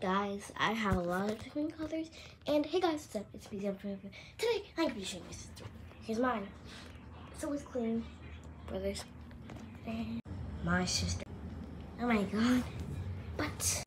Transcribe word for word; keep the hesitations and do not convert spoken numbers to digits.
guys, I have a lot of different colors. And hey guys, what's up? It's me, Zeb. Today, I'm going to be showing you sister. Here's mine. It's always clean. Brothers. And my sister. Oh my god. But